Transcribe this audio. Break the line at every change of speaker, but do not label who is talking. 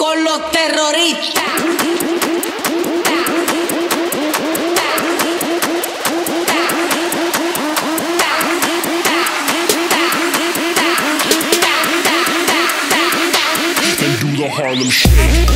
con los terroristas.
And do the Harlem Shake.